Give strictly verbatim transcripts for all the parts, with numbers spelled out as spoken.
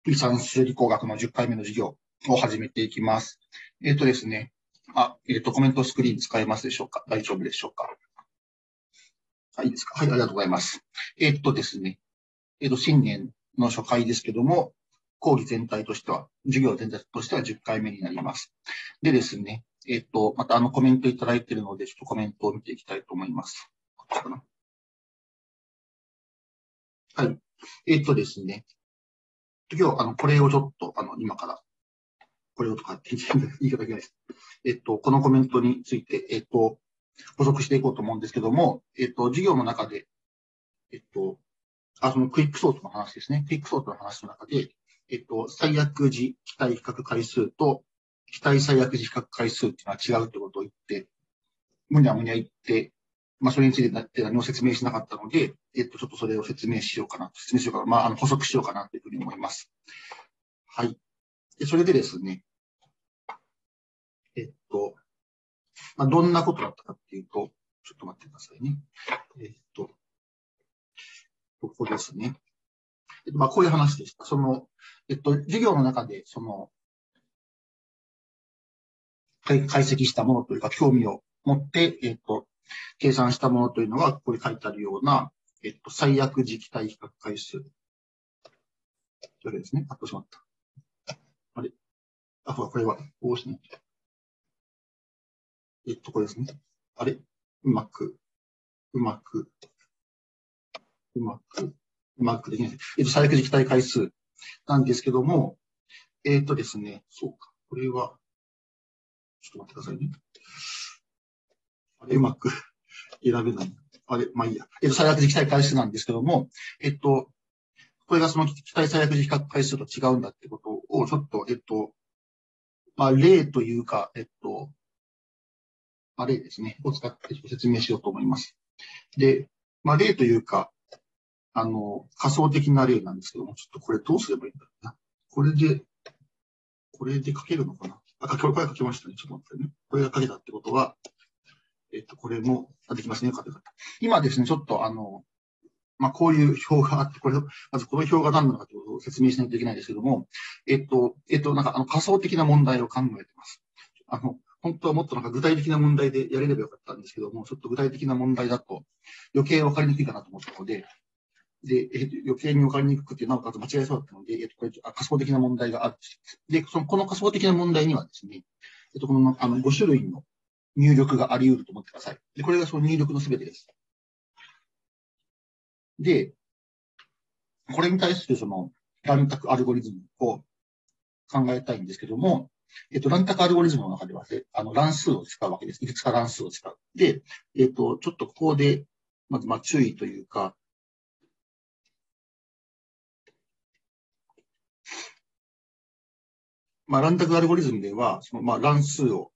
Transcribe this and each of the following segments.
算数理工学のじゅっかいめの授業を始めていきます。えっとですね。あ、えっと、コメントスクリーン使えますでしょうか？大丈夫でしょうか？はい、いいですか？はい、ありがとうございます。えっとですね。えっと、新年の初回ですけども、講義全体としては、授業全体としてはじゅっかいめになります。でですね。えっと、またあのコメントいただいているので、ちょっとコメントを見ていきたいと思います。こっちかな。はい。えっとですね。今日、あの、これをちょっと、あの、今から、これをとかって言い方がないです。えっと、このコメントについて、えっと、補足していこうと思うんですけども、えっと、授業の中で、えっと、あ、そのクイックソートの話ですね。クイックソートの話の中で、えっと、最悪時期待比較回数と、期待最悪時比較回数っていうのは違うってことを言って、むにゃむにゃ言って、まあ、それについて何も説明しなかったので、えっと、ちょっとそれを説明しようかな、説明しようかな、まあ、あの、補足しようかなというふうに思います。はい。で、それでですね、えっと、まあ、どんなことだったかっていうと、ちょっと待ってくださいね。えっと、ここですね。えっと、まあ、こういう話でした。その、えっと、授業の中で、その、解析したものというか、興味を持って、えっと、計算したものというのが、ここに書いてあるような、えっと、最悪時期対比較回数。それですね。あっとしまった。あれあ、これは、こうですね。えっと、これですね。あれうまく、うまく、うまく、うまくできない。えっと、最悪時期対回数なんですけども、えっとですね、そうか。これは、ちょっと待ってくださいね。あれ、うまく選べない。あれ、まあいいや。えっと、最悪時期対回数なんですけども、えっと、これがその期待最悪時比較回数と違うんだってことを、ちょっと、えっと、まあ、例というか、えっと、まあ、例ですね、を使って説明しようと思います。で、まあ、例というか、あの、仮想的な例なんですけども、ちょっとこれどうすればいいんだろうな。これで、これで書けるのかなあ、書け、これ書けましたね。ちょっと待ってね。これが書けたってことは、えっと、これも、あ、できますね。よかったよかった。今ですね、ちょっとあの、まあ、こういう表があって、これ、まずこの表が何なのかということを説明しないといけないですけども、えっと、えっと、なんかあの仮想的な問題を考えてます。あの、本当はもっとなんか具体的な問題でやれればよかったんですけども、ちょっと具体的な問題だと余計分かりにくいかなと思ったので、で、えっと、余計に分かりにくくて、なおかつ間違えそうだったので、えっと、これ仮想的な問題がある。で、その、この仮想的な問題にはですね、えっと、この、あの、ご種類の入力があり得ると思ってください。で、これがその入力のすべてです。で、これに対するその乱択アルゴリズムを考えたいんですけども、えっと、乱択アルゴリズムの中では、あの、乱数を使うわけです。いくつか乱数を使う。で、えっと、ちょっとここで、まず、まあ、注意というか、まあ、乱択アルゴリズムでは、その、まあ、乱数を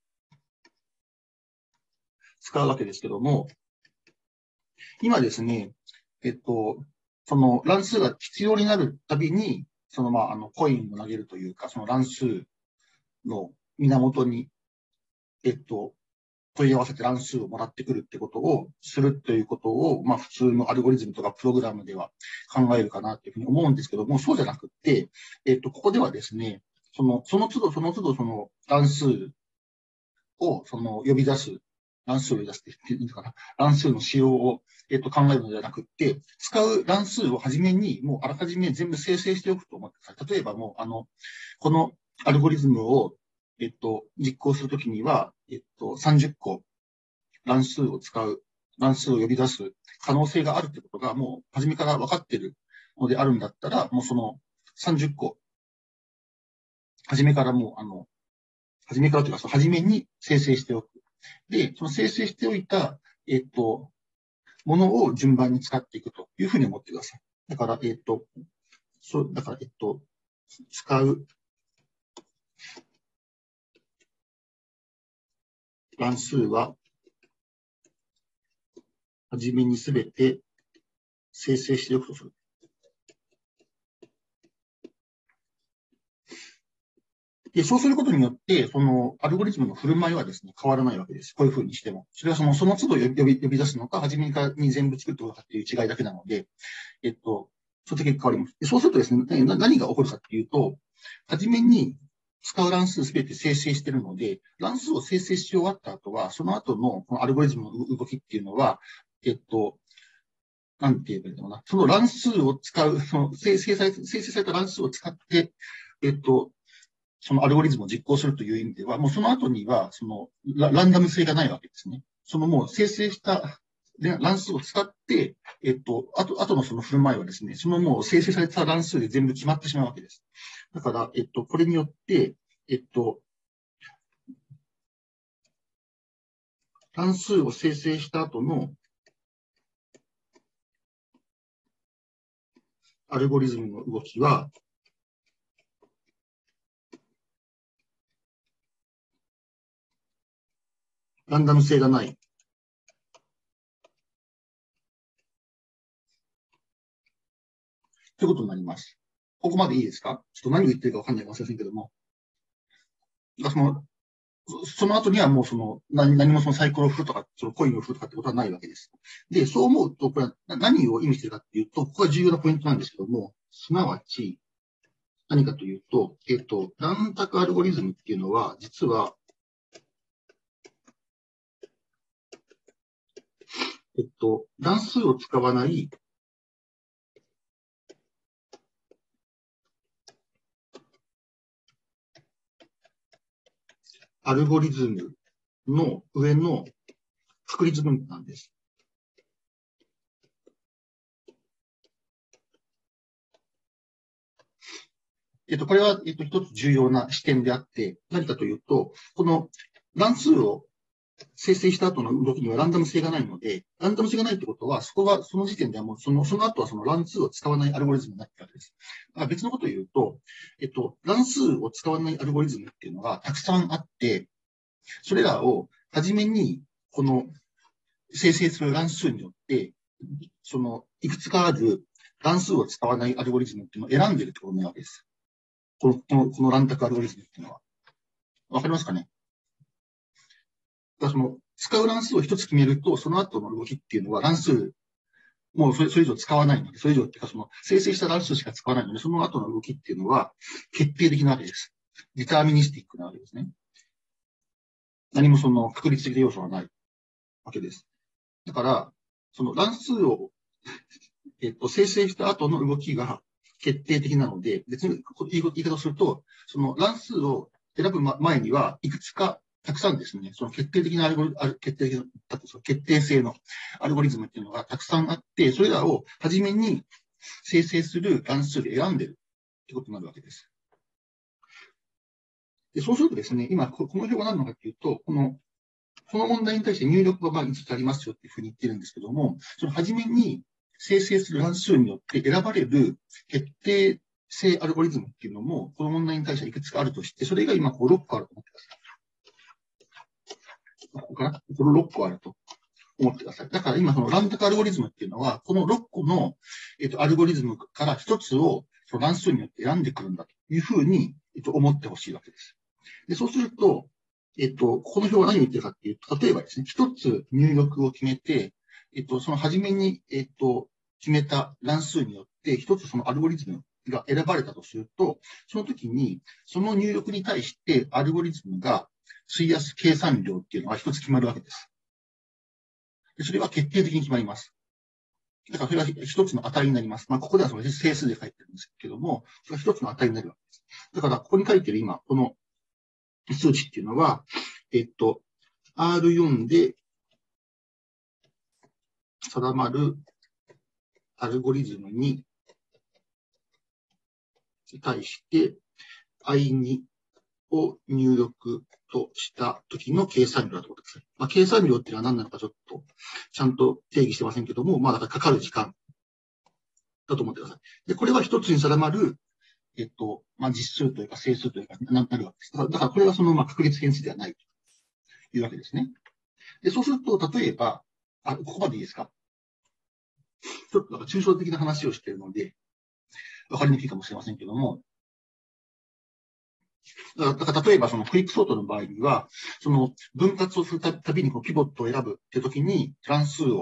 使うわけですけども、今ですね、えっと、その乱数が必要になるたびに、その、まあ、あの、コインを投げるというか、その乱数の源に、えっと、問い合わせて乱数をもらってくるってことをするということを、まあ普通のアルゴリズムとかプログラムでは考えるかなというふうに思うんですけども、そうじゃなくて、えっと、ここではですね、その、その都度その都度その乱数を、その呼び出す、乱数を呼び出すって言っていいのかな、乱数の仕様を、えっと、考えるのではなくて、使う乱数をはじめに、もうあらかじめ全部生成しておくと思ってください。例えばもう、あの、このアルゴリズムを、えっと、実行するときには、えっと、さんじゅっこ乱数を使う、乱数を呼び出す可能性があるってことがもう初めから分かっているのであるんだったら、もうそのさんじゅっこ、初めからもう、あの、初めからというか、その初めに生成しておく。で、その生成しておいた、えっと、ものを順番に使っていくというふうに思ってください。だから、えっと、そう、だから、えっと、使う乱数は、はじめにすべて生成しておくとする。で、そうすることによって、そのアルゴリズムの振る舞いはですね、変わらないわけです。こういうふうにしても。それはその、その都度呼び、呼び出すのか、初めに全部作っておくかっていう違いだけなので、えっと、 そういった結果があります。でそうするとですね、何が起こるかっていうと、はじめに使う乱数すべて生成しているので、乱数を生成し終わった後は、その後のこのアルゴリズムの動きっていうのは、えっと、なんて言えばいいのかな。その乱数を使う、その生成され、生成された乱数を使って、えっと、そのアルゴリズムを実行するという意味では、もうその後には、そのラ、ランダム性がないわけですね。そのもう生成した乱数を使って、えっと、あと、後のその振る舞いはですね、そのもう生成された乱数で全部決まってしまうわけです。だから、えっと、これによって、えっと、乱数を生成した後のアルゴリズムの動きは、ランダム性がない。ということになります。ここまでいいですか？ちょっと何を言ってるかわかんないかもしれませんけども。その、その後にはもうその何、何もそのサイコロを振るとか、そのコインを振るとかってことはないわけです。で、そう思うと、これは何を意味しているかっていうと、ここが重要なポイントなんですけども、すなわち、何かというと、えっと、乱択アルゴリズムっていうのは、実は、えっと、乱数を使わないアルゴリズムの上の確率分布なんです。えっと、これは、えっと、一つ重要な視点であって、何かというと、この乱数を生成した後の動きにはランダム性がないので、ランダム性がないってことは、そこは、その時点ではもう、その、その後はその乱数を使わないアルゴリズムになっているわけです。別のことを言うと、えっと、乱数を使わないアルゴリズムっていうのがたくさんあって、それらを、はじめに、この、生成する乱数によって、その、いくつかある乱数を使わないアルゴリズムっていうのを選んでいるってことなわけです。この、この、この乱択アルゴリズムっていうのは。わかりますかね？だからその、使う乱数を一つ決めると、その後の動きっていうのは乱数、もうそれ、それ以上使わないので、それ以上っていうかその、生成した乱数しか使わないので、その後の動きっていうのは決定的なわけです。ディターミニスティックなわけですね。何もその確率的な要素はないわけです。だから、その乱数を、えっと、生成した後の動きが決定的なので、別に言い方をすると、その乱数を選ぶ前にはいくつかたくさんですね、その決定的なアルゴリズム、決定的な、決定性のアルゴリズムっていうのがたくさんあって、それらをはじめに生成する乱数で選んでるってことになるわけです。で、そうするとですね、今、この表が何なのかっていうと、この、この問題に対して入力がまあいつつありますよっていうふうに言ってるんですけども、そのはじめに生成する乱数によって選ばれる決定性アルゴリズムっていうのも、この問題に対してはいくつかあるとして、それが今こうろっこあると思ってください。ここかなこのろっこあると思ってください。だから今その乱択アルゴリズムっていうのは、このろっこの、えっと、アルゴリズムからひとつをその乱数によって選んでくるんだというふうに、えっと、思ってほしいわけです。で、そうすると、えっと、この表は何を言ってるかっていうと、例えばですね、一つ入力を決めて、えっと、その初めに、えっと、決めた乱数によって、一つそのアルゴリズムが選ばれたとすると、その時に、その入力に対してアルゴリズムが費やす計算量っていうのが一つ決まるわけです。でそれは決定的に決まります。だからそれは一つの値になります。まあ、ここではその整数で書いてるんですけども、それは一つの値になるわけです。だから、ここに書いてる今、この数値っていうのは、えっと、アールよん で定まるアルゴリズムに対して アイツー を入力とした時の計算量だと思ってください。まあ、計算量っていうのは何なのかちょっとちゃんと定義してませんけども、まあだからかかる時間だと思ってください。で、これは一つに定まる、えっと、まあ実数というか整数というかなるわけです。だからこれはそのまあ確率変数ではないというわけですね。で、そうすると、例えば、あ、ここまでいいですか？ちょっとなんか抽象的な話をしているので、わかりにくいかもしれませんけども、だから例えばそのクイックソートの場合には、その分割をするたびにこうピボットを選ぶっていう時に、乱数を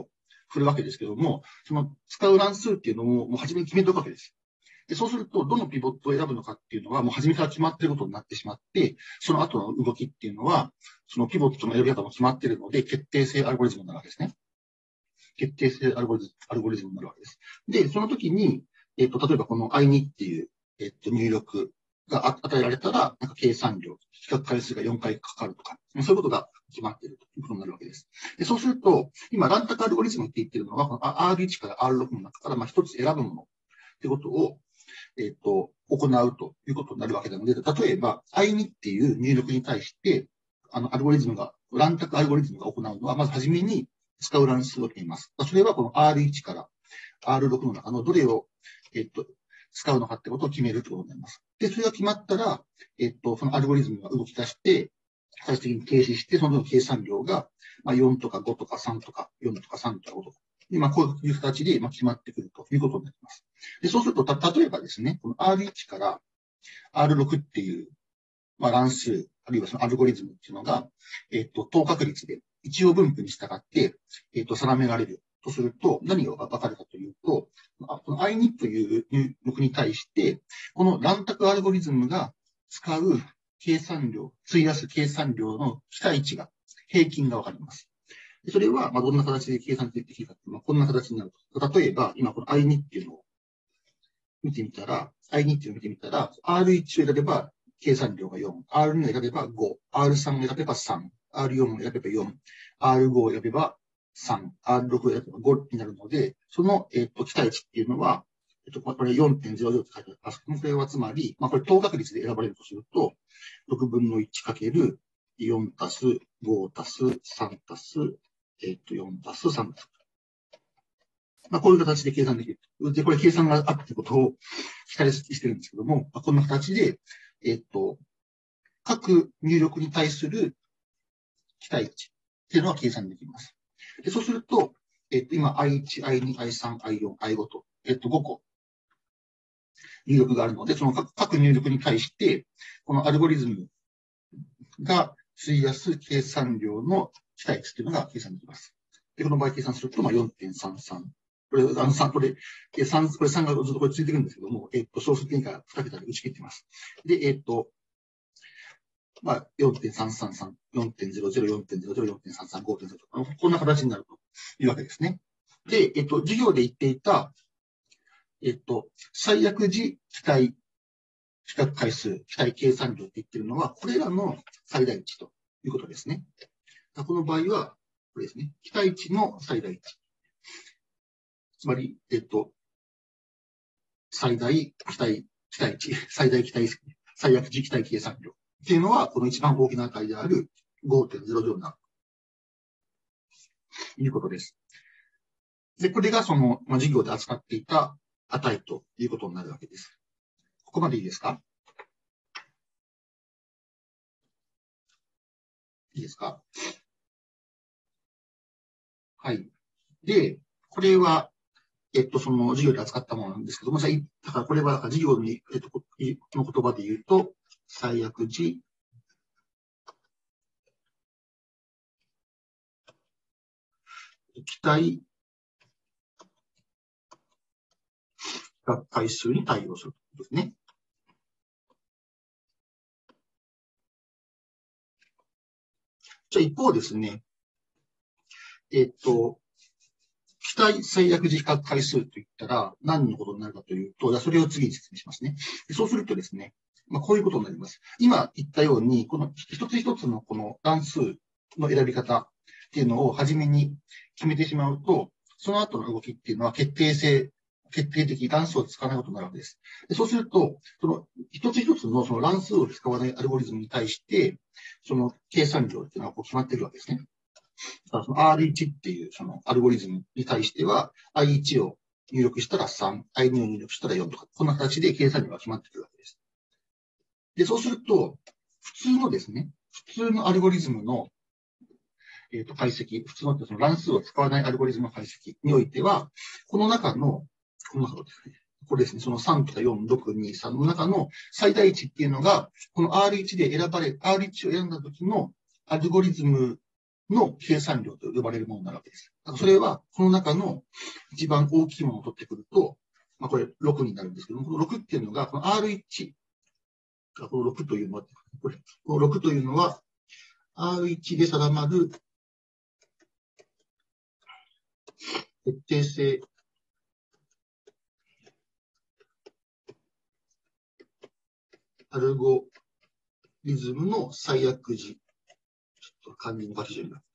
振るわけですけども、その使う乱数っていうのをもう初めに決めておくわけです。で、そうすると、どのピボットを選ぶのかっていうのは、もう初めから決まっていることになってしまって、その後の動きっていうのは、そのピボットの選び方も決まっているので、決定性アルゴリズムになるわけですね。決定性アルゴリズム、アルゴリズムになるわけです。で、その時に、えっと、例えばこの アイツー っていう、えっと、入力が与えられたら、なんか計算量、比較回数がよんかいかかるとか、そういうことが決まっているということになるわけです。で、そうすると、今、乱択アルゴリズムって言ってるのは、この アールワン から アールシックス の中から、まあ、一つ選ぶものってことを、えっと、行うということになるわけなので、例えば、アイツー っていう入力に対して、あの、アルゴリズムが、乱択アルゴリズムが行うのは、まずはじめに使う乱数を決めます。それはこの アールワン から アールシックス の中のどれを、えっと、使うのかってことを決めるということになります。で、それが決まったら、えっと、そのアルゴリズムが動き出して、最終的に停止して、その計算量が、まあ、よんとかごとかさんとかよんとかさんとかごとか。で、まあ、こういう形で、まあ、決まってくるということになります。で、そうすると、た、例えばですね、この アールワン から アールシックス っていう、まあ、乱数、あるいはそのアルゴリズムっていうのが、えっと、等確率で一応分布に従って、えっと、定められるとすると、何がわかるかというと、この アイツー という入力に対して、この乱択アルゴリズムが使う計算量、費やす計算量の期待値が、平均がわかります。それは、まあ、どんな形で計算できるかっていうのは、こんな形になると。例えば、今この アイツー っていうのを見てみたら、アイツー っていうのを見てみたら、アールワン を選べば計算量がよん、アールツー を選べばご、アールスリー を選べばさん、アールフォー を選べばよん、アールファイブ を選べばさん、アールシックス を選べばごになるので、その、えっと、期待値っていうのは、えっと、これ よんてんゼロゼロ って書いてあります。これはつまり、まあ、これ等確率で選ばれるとすると、ろくぶんのいちかけるよんたすごたすさんたす、えっと、よんたすさんたす。まあ、こういう形で計算できる。で、これ計算があってことを期待してるんですけども、まあ、こんな形で、えっと、各入力に対する期待値っていうのは計算できます。で、そうすると、えっと、今 アイワン、アイツー、アイスリー、アイフォー、アイファイブ と、えっと、ごこ入力があるので、その各入力に対して、このアルゴリズムが費やす計算量の期待値っていうのが計算できます。で、この場合計算すると、まあ よんてんさんさん。これ、あのさん、これ、さん、これさんがずっとこれついてるんですけども、えっと、小数点からに桁で打ち切っています。で、えっと、まあ、よんてんさんさんさん、よんてんゼロゼロ、よんてんゼロゼロ、よんてんさんさん、ごてんゼロ こんな形になるというわけですね。で、えっと、授業で言っていた、えっと、最悪時期待、比較回数、期待計算量って言ってるのは、これらの最大値ということですね。この場合は、これですね。期待値の最大値。つまり、えっと、最大期待、期待値、最大期待、最悪時期待計算量っていうのは、この一番大きな値である ごてんゼロゼロ になるということです。で、これがその、まあ、授業で扱っていた値ということになるわけです。ここまでいいですか？いいですか？はい。で、これは、えっと、その授業で扱ったものなんですけども、じゃあ、だからこれは授業に、えっと、の言葉で言うと、最悪時、期待、回数に対応するということですね。じゃあ一方ですね、えっと、期待最悪時比較回数といったら何のことになるかというと、じゃあそれを次に説明しますね。そうするとですね、まあ、こういうことになります。今言ったように、この一つ一つのこの乱数の選び方っていうのを初めに決めてしまうと、その後の動きっていうのは決定性、決定的乱数を使わないことになるわけです。でそうすると、その一つ一つのその乱数を使わないアルゴリズムに対して、その計算量っていうのはこう決まっているわけですね。その アールワン っていうそのアルゴリズムに対しては アイワン を入力したらさん、アイツー を入力したらよんとか、こんな形で計算量が決まってくるわけです。で、そうすると、普通のですね、普通のアルゴリズムの、えー、と解析、普通のその乱数を使わないアルゴリズムの解析においては、この中の、この中ですね、これですね、そのさんとかよん、ろく、に、さんの中の最大値っていうのが、この アールワン で選ばれ、アールワン を選んだ時のアルゴリズムの計算量と呼ばれるものになるわけです。 それは、この中の一番大きいものを取ってくると、まあ、これろくになるんですけども、このろくっていうのが、この アールワン、このろくというのは、これ、このろくというのは、アールワン で定まる決定性アルゴリズムの最悪時。ちょっと漢字の書き順が。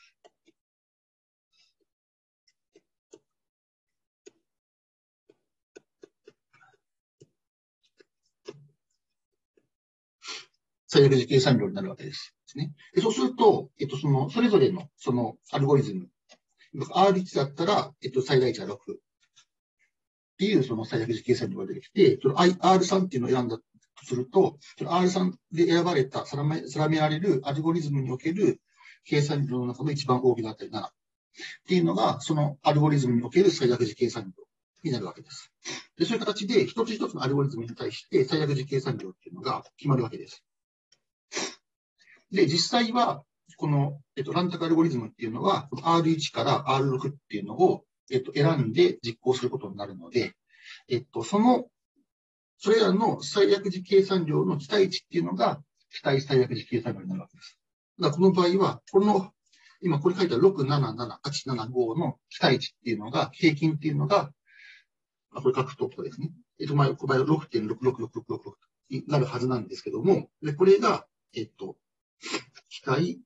最悪時計算量になるわけです。ですね。でそうすると、えっと、その、それぞれの、その、アルゴリズム。アールワン だったら、えっと、最大値はろく。っていう、その最悪時計算量が出てきて、その アールスリー っていうのを選んだとすると、その アールスリー で選ばれた、定め、定められるアルゴリズムにおける計算量の中の一番大きな値なな。っていうのが、そのアルゴリズムにおける最悪時計算量になるわけです。で、そういう形で、一つ一つのアルゴリズムに対して最悪時計算量っていうのが決まるわけです。で、実際は、この、えっと、乱択アルゴリズムっていうのは、アールワン から アールシックス っていうのを、えっと、選んで実行することになるので、えっと、その、それらの最悪時計算量の期待値っていうのが、期待最悪時計算量になるわけです。だからこの場合は、この、今これ書いたろく、なな、なな、はち、なな、ごの期待値っていうのが、平均っていうのが、これ書くところですね。えっと、まあ、この場合は ろくてんろくろくろくろくろく になるはずなんですけども、で、これが、えっと、期待、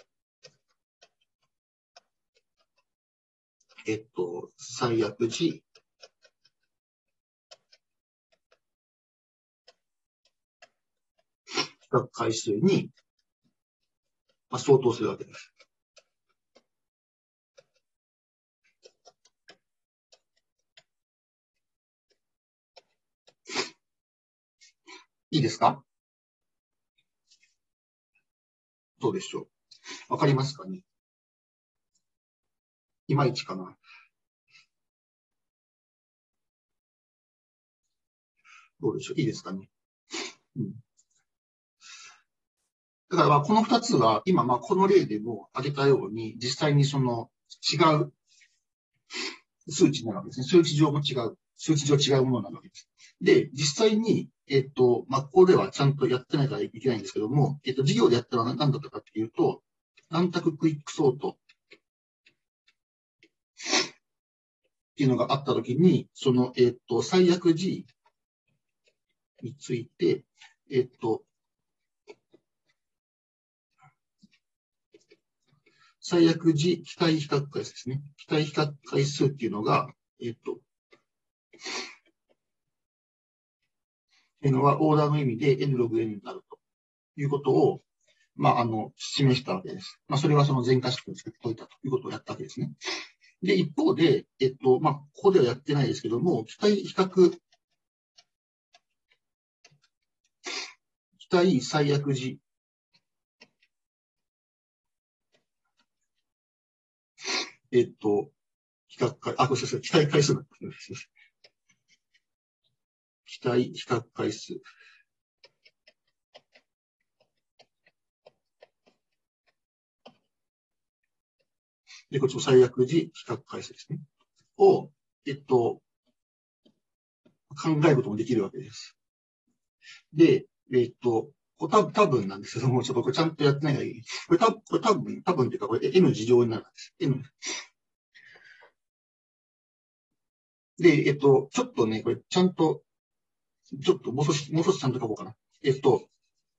えっと、最悪時、比較回数に、まあ、相当するわけです。いいですか？どうでしょう？わかりますかね？いまいちかな？どうでしょう？いいですかね？うん。だからまあこの二つは、今まあこの例でも挙げたように、実際にその違う数値になるわけですね。数値上も違う。数値上違うものになるわけです。で、実際に、えっと、まあ、ここではちゃんとやってないからいけないんですけども、えっと、授業でやったのは何だったかっていうと、乱択クイックソートっていうのがあったときに、その、えっと、最悪 G について、えっと、最悪 G 期待比較回数ですね。期待比較回数っていうのが、えっと、っていうのはオーダーの意味で n ログ n になるということを、まあ、あの、示したわけです。まあ、それはその全化式を作っておいたということをやったわけですね。で、一方で、えっと、まあ、ここではやってないですけども、期待比較、期待最悪時。えっと、比較回、あ、ごめんなさい、期待回数。期待比較回数。で、こっちも最悪時比較回数ですね。を、えっと、考えることもできるわけです。で、えっと、これ多分なんですけども、ちょっとこれちゃんとやってないがいい。これ多分、これ多分、多分っていうか、これ N 事乗になるんです。N。で、えっと、ちょっとね、これちゃんと、ちょっともう少し、もう少しちゃんと書こうかな。えっと、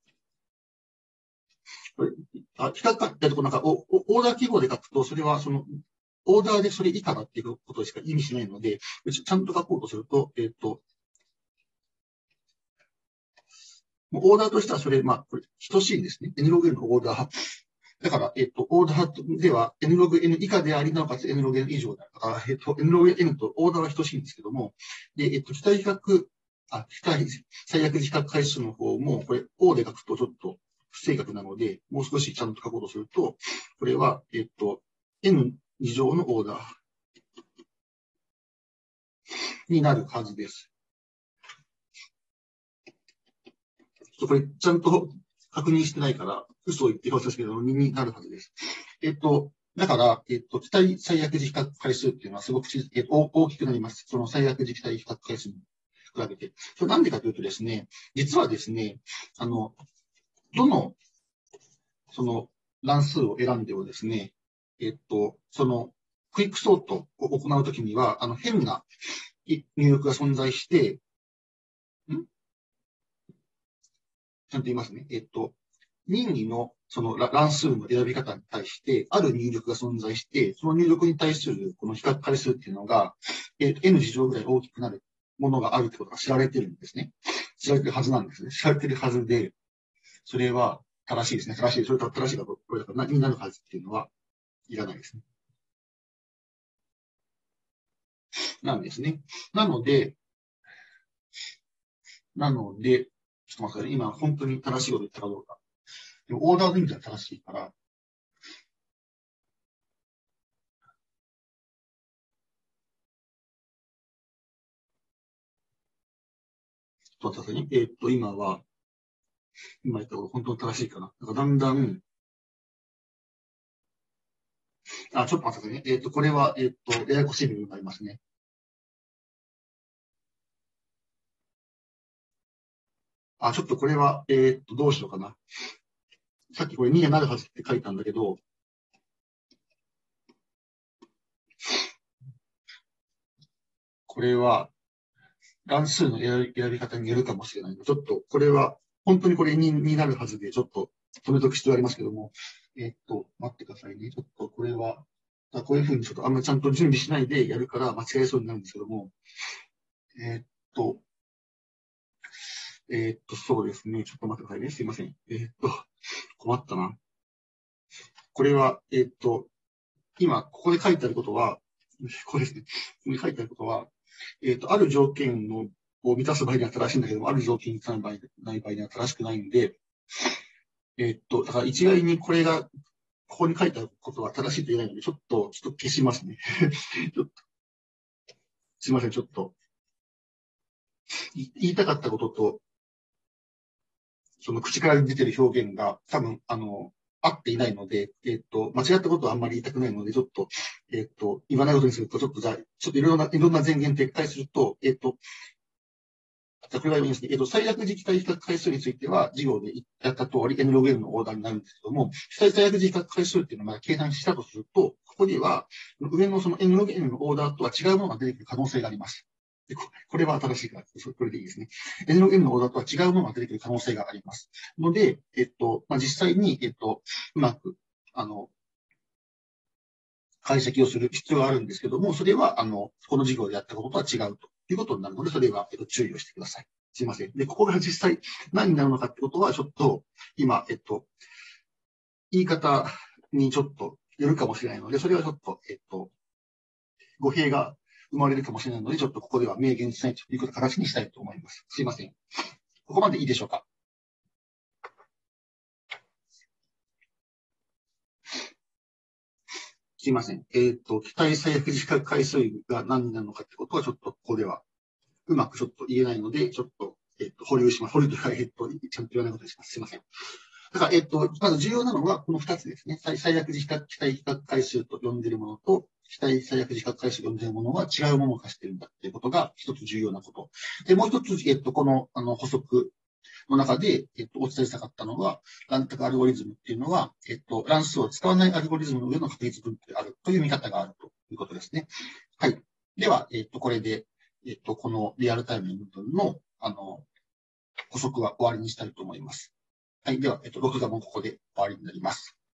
これ、あ、比較か、えっと、なんかお、おオーダー記号で書くと、それはその、オーダーでそれ以下だっていうことしか意味しないので、ちゃんと書こうとすると、えっと、もうオーダーとしてはそれ、まあ、これ、等しいんですね。N ログ N のオーダー。だから、えっと、オーダーでは N ログ N 以下であり、なおかつ N ログ N 以上だから、えっと、N ログ N とオーダーは等しいんですけども、で、えっと、期待比較、あ、期待最悪比較回数の方も、これ、O で書くとちょっと不正確なので、もう少しちゃんと書こうとすると、これは、えっと、N 以上のオーダーになるはずです。これ、ちゃんと確認してないから、嘘を言ってほしいですけど、にになるはずです。えっと、 だから、えっと、期待最悪時比較回数っていうのはすごくち、えっと、大きくなります。その最悪時期待比較回数に比べて。それなんでかというとですね、実はですね、あの、どの、その乱数を選んでもですね、えっと、その、クイックソートを行うときには、あの、変な入力が存在して、んちゃんと言いますね。えっと、任意のその乱数の選び方に対して、ある入力が存在して、その入力に対するこの比較回数っていうのが、えっと、n 次乗ぐらい大きくなるものがあるってことが知られてるんですね。知られてるはずなんですね。知られてるはずで、それは正しいですね。正しい。それと正しいかどうか、これだから何になるはずっていうのはいらないですね。なんですね。なので、なので、ちょっと待ってください。今、本当に正しいこと言ったかどうか。でもオーダーの意味では正しいから、ちょっと待ってくださいね。えーっと、今は、今言ったこと本当に正しいかな。だからだんだん、あ、ちょっと待ってくださいね。えーっと、これは、えーっと、ややこしい部分がありますね。あ、ちょっとこれは、えーっと、どうしようかな。さっきこれにになるはずって書いたんだけど、これは乱数の選び選び方によるかもしれないので。ちょっと、これは、本当にこれにになるはずで、ちょっと止めとく必要ありますけども、えーっと、待ってくださいね。ちょっと、これは、こういうふうにちょっとあんまりちゃんと準備しないでやるから間違えそうになるんですけども、えーっと、えーっと、そうですね。ちょっと待ってくださいね。すいません。えーっと、困ったな。これは、えーっと、今、ここで書いてあることは、これですね。ここに書いてあることは、えーっと、ある条件のを満たす場合には正しいんだけども、ある条件に満たない場合ない場合には正しくないんで、えーっと、だから一概にこれが、ここに書いてあることは正しいと言えないので、ちょっと、ちょっと消しますね。ちょっとすいません。ちょっと、言いたかったことと、その口から出てる表現が多分、あの、合っていないので、えっと、間違ったことはあんまり言いたくないので、ちょっと、えっと、言わないことにすると、ちょっとじゃあ、ちょっといろんな、いろんな前言撤回すると、えっと、じゃあこれがいいですね。えっと、最悪時期対比較回数については、授業でやった通り N ログ N のオーダーになるんですけども、最悪時期比較回数っていうのをまだ計算したとすると、ここには、上のその N ログ N のオーダーとは違うものが出てくる可能性があります。でここれは新しいから、これでいいですね。N ログ N のオーダーとは違うものが出てくる可能性があります。ので、えっと、まあ、実際に、えっと、うまく、あの、解析をする必要があるんですけども、それは、あの、この授業でやったこととは違うということになるので、それは、えっと、注意をしてください。すいません。で、ここが実際何になるのかってことは、ちょっと、今、えっと、言い方にちょっとよるかもしれないので、それはちょっと、えっと、語弊が生まれるかもしれないので、ちょっとここでは明言しないということ形にしたいと思います。すいません。ここまでいいでしょうか。すいません。えっと、期待最悪時間回数が何になるのかってことは、ちょっとここではうまくちょっと言えないので、ちょっと、えっと、保留します。保留というか、えっと、ちゃんと言わないことにします。すいません。だから、えっと、まず重要なのはこのふたつですね。最最悪時間期待比較回数と呼んでいるものと、期待最悪時間回数と呼んでいるものは違うものを化しているんだっていうことが一つ重要なこと。で、もう一つ、えっと、この、あの、補足の中で、えっと、お伝えしたかったのは、乱択アルゴリズムっていうのは、えっと、乱数を使わないアルゴリズムの上の確率分布であるという見方があるということですね。はい。では、えっと、これで、えっと、このリアルタイムの部分の、あの、補足は終わりにしたいと思います。はい。では、えっと、録画もここで終わりになります。